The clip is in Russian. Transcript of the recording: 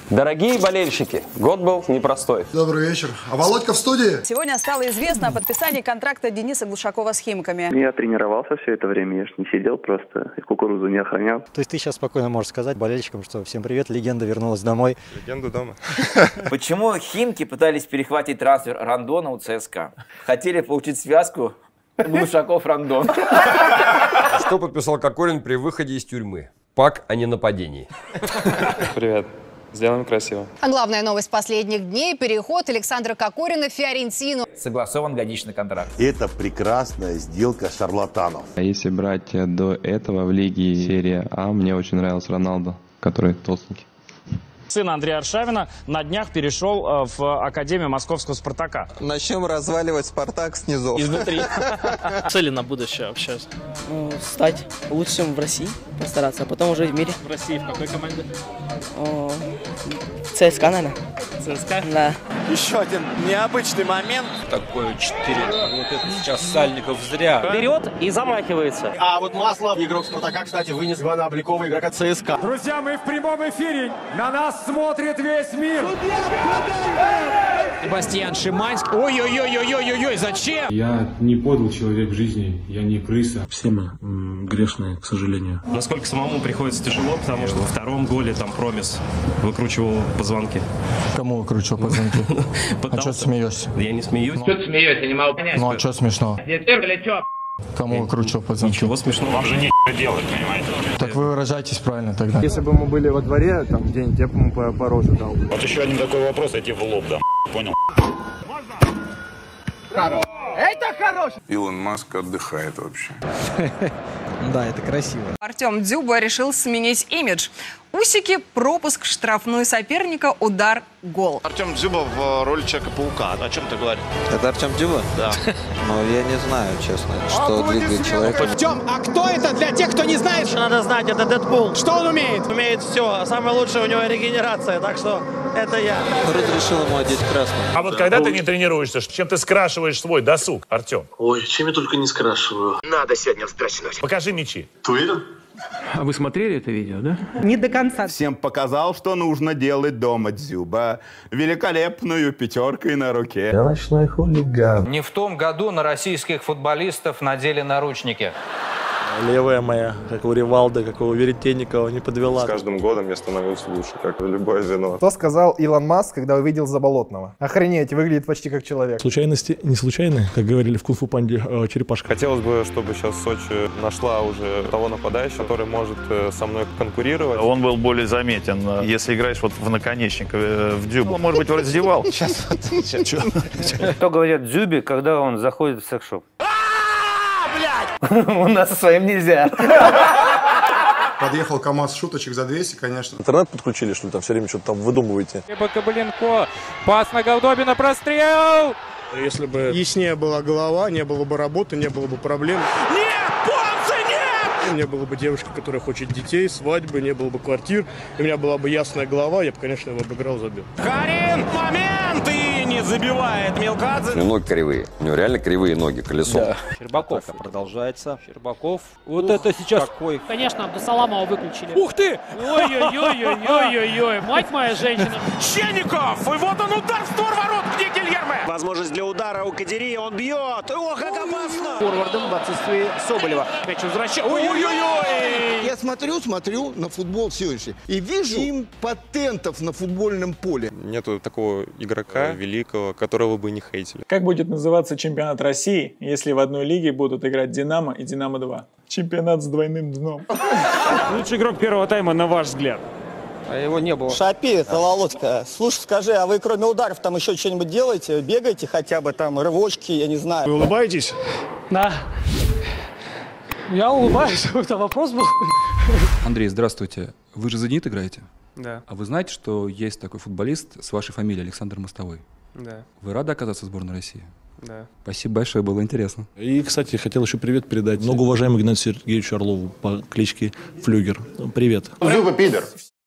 Дорогие болельщики, год был непростой. Добрый вечер. А Володька в студии? Сегодня стало известно о подписании контракта Дениса Глушакова с «Химками». Я тренировался все это время, я ж не сидел просто, и кукурузу не охранял. То есть ты сейчас спокойно можешь сказать болельщикам, что всем привет, легенда вернулась домой. Легенда дома. Почему Химки пытались перехватить трансфер Рандона у ЦСКА? Хотели получить связку Глушаков-Рандон. Что подписал Кокорин при выходе из тюрьмы? Пак о ненападении. Привет. Сделаем красиво. А главная новость последних дней – переход Александра Кокорина в Фиорентину. Согласован годичный контракт. Это прекрасная сделка шарлатанов. А если брать до этого в лиге серия А, мне очень нравился Роналдо, который толстенький. Сын Андрея Аршавина на днях перешел в Академию Московского «Спартака». Начнем разваливать «Спартак» снизу. Изнутри. Цели на будущее вообще? Стать лучшим в России, постараться, а потом уже в мире. В России в какой команде? ЦСКА, наверное. ЦСКА? Да. Еще один необычный момент. Такое 4. Вот это сейчас Сальников зря. Берет и замахивается. А вот Маслов, игрок «Спартака», кстати, вынес Ивана Обликова, игрока ЦСКА. Друзья, мы в прямом эфире. На нас смотрит весь мир. Себастьян Шиманский. Ой-ой-ой-ой-ой-ой, зачем? Я не подлый человек в жизни, я не крыса. Все мы грешные, к сожалению. Насколько самому приходится тяжело, потому что во втором голе там Промис выкручивал позвонки. Кому выкручивал позвонки? А что смеешься? Я не смеюсь. Что ты смеешься, я не могу понять. Ну а что смешного? Кому выкручивал позвонки? Ничего смешного. Вам же нечего делать, понимаете? Так вы выражаетесь правильно тогда. Если бы мы были во дворе, там где-нибудь, я бы ему по роже дал. Вот еще один такой вопрос, я тебе в лоб дам. Понял? Это хороший! Илон Маск отдыхает вообще. Да, это красиво. Артем Дзюба решил сменить имидж. Усики, пропуск, штрафной соперника, удар, гол. Артем Дзюба в роли Человека-паука. О чем ты говоришь? Это Артем Дзюба? Да. Ну, я не знаю, честно, что двигает человека. Артем, а кто это для тех, кто не знает? Что надо знать, это Дэдпул. Что он умеет? Умеет все. Самое лучшее у него регенерация, так что это я. Разрешил ему одеть красный. А вот когда ты не тренируешься, чем ты скрашиваешь свой досуг, Артем? Ой, чем я только не скрашиваю. Надо сегодня встряхнуть. Покажи мячи. Ты уверен? А вы смотрели это видео, да? Не до конца. Всем показал, что нужно делать дома Дзюба. Великолепную пятеркой на руке. Я ночной хулиган. Не в том году на российских футболистов надели наручники. Левая моя, как у Ривалды, как у Веретенникова, не подвела. С каждым годом я становился лучше, как любое звено. Что сказал Илон Маск, когда увидел Заболотного? Охренеть, выглядит почти как человек. Случайности не случайны, как говорили в Кунг-фу панде черепашка. Хотелось бы, чтобы сейчас Сочи нашла уже того нападающего, который может со мной конкурировать. Он был более заметен. Если играешь вот в наконечник, в Дзюбу, может быть, в раздевал. Что говорят Дзюбе, когда он заходит в секс-шоп? У нас со своим нельзя. Подъехал КамАЗ шуточек за 200, конечно. Интернет подключили, что ли, там все время что-то там выдумываете? Кабаленко, пас на Голдобина, прострел! Если бы яснее была голова, не было бы работы, не было бы проблем. Нет, Понце, нет! Не было бы девушки, которая хочет детей, свадьбы, не было бы квартир. У меня была бы ясная голова, я бы, конечно, его обыграл, забил. Карин, момент! И не забивает Мелкадзе. Ноги кривые. У него реально кривые ноги, колесо. Да. Щербаков. Продолжается. Щербаков. Вот это сейчас... Какой. Конечно, Абдусаламова выключили. Ух ты! Ой-ой-ой-ой-ой-ой, мать моя женщина. Щенников! И вот он удар в створ ворот, где Гильерме? Возможность для удара у Кадири, он бьет. Ох, как опасно! Форвардом в отсутствии Соболева. Мяч возвращается. Ой-ой-ой! Я смотрю на футбол сегодняшний и вижу импотентов на футбольном поле. Нету такого игрока великого, которого бы не хейтили. Как будет называться чемпионат России, если в одной лиге будут играть «Динамо» и «Динамо-2»? Чемпионат с двойным дном. Лучший игрок первого тайма, на ваш взгляд? А его не было. Шапи, это Володька. Слушай, скажи, а вы кроме ударов там еще что-нибудь делаете? Бегаете хотя бы там, рывочки, я не знаю. Вы улыбаетесь? Да. Я улыбаюсь, это вопрос был. Андрей, здравствуйте. Вы же за «Зенит» играете? Да. А вы знаете, что есть такой футболист с вашей фамилией, Александр Мостовой? Да. Вы рады оказаться в сборной России? Да. Спасибо большое, было интересно. И, кстати, хотел еще привет передать многоуважаемому Игнатию Сергеевичу Орлову по кличке Флюгер. Привет. Дзюба пидор.